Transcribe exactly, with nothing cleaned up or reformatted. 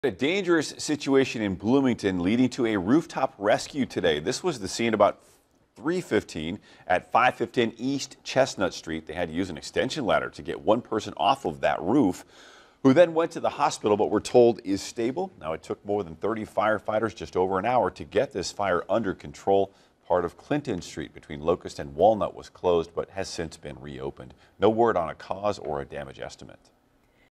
A dangerous situation in Bloomington leading to a rooftop rescue today. This was the scene about three fifteen at five fifteen East Chestnut Street. They had to use an extension ladder to get one person off of that roof, who then went to the hospital, but we're told is stable. Now, it took more than thirty firefighters, just over an hour, to get this fire under control. Part of Clinton Street between Locust and Walnut was closed, but has since been reopened. No word on a cause or a damage estimate.